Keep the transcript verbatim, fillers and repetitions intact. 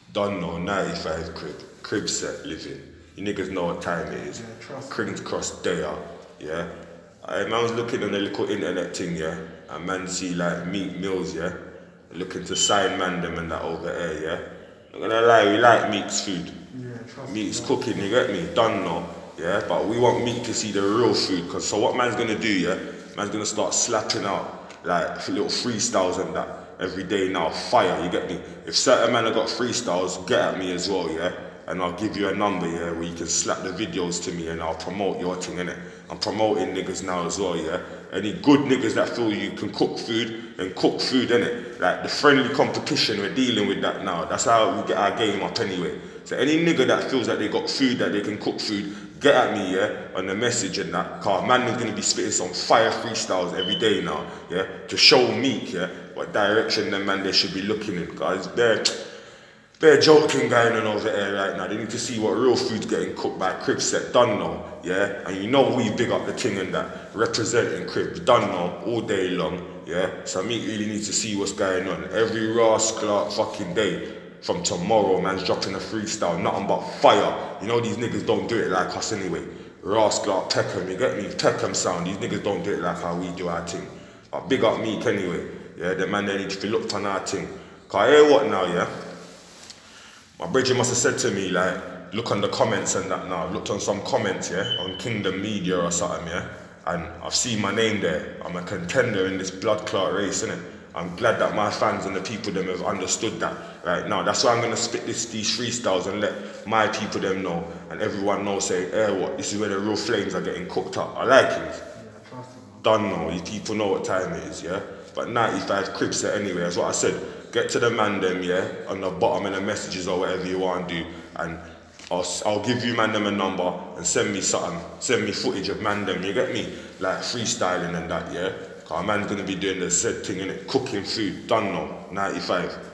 Done know, ninety-five crib, crib set living. You niggas know what time it is. Yeah, trust Kings Cross day out, yeah. I man was looking on the little internet thing, yeah, and man see like Meat Mills, yeah, looking to sign man them and that over there, yeah. Not gonna lie, we like Meat's food. Yeah, trust Meat's me. cooking, you get me? Done now, yeah. But we want Meat to see the real food, cause so what man's gonna do, yeah? Man's gonna start slapping out like little freestyles and that every day now. Fire, you get me? If certain man have got freestyles, get at me as well, yeah. And I'll give you a number, yeah, where you can slap the videos to me and I'll promote your thing, innit? I'm promoting niggas now as well, yeah? Any good niggas that feel you can cook food, then cook food, innit? Like the friendly competition, we're dealing with that now. That's how we get our game up anyway. So any nigga that feels that they got food, that they can cook food, get at me, yeah, on the message and that. Cause man is gonna be spitting some fire freestyles every day now, yeah? To show Meek, yeah, what direction them man they should be looking in. Cause they're They're joking going on over there right now. They need to see what real food's getting cooked by Cribset. Done now, yeah? And you know we big up the king and that. Representing Crib. Done now, all day long, yeah? So me really need to see what's going on. Every Ross Clark fucking day. From tomorrow, man's dropping a freestyle. Nothing but fire. You know these niggas don't do it like us anyway. Ross Clark, Peckham, you get me? Peckham sound. These niggas don't do it like how we do our thing. But big up Meek anyway. Yeah, the man they need to look on our thing. Cause I hear what now, yeah? My bridger must have said to me, like, look on the comments and that now. I've looked on some comments, yeah, on Kingdom Media or something, yeah, and I've seen my name there. I'm a contender in this blood clot race, innit? I'm glad that my fans and the people them have understood that right now. That's why I'm gonna spit this, these freestyles and let my people them know and everyone know, say, eh, what, this is where the real flames are getting cooked up. I like it. Yeah, trust me. Done now, you people know what time it is, yeah? But ninety-five Cribset anyway, that's what I said. Get to the man them, yeah, on the bottom of the messages or whatever you want to do, and I'll, I'll give you man them a number and send me something, send me footage of man them, you get me? Like freestyling and that, yeah? Cause a man's gonna be doing the said thing, innit? Cooking food, done now, ninety-five.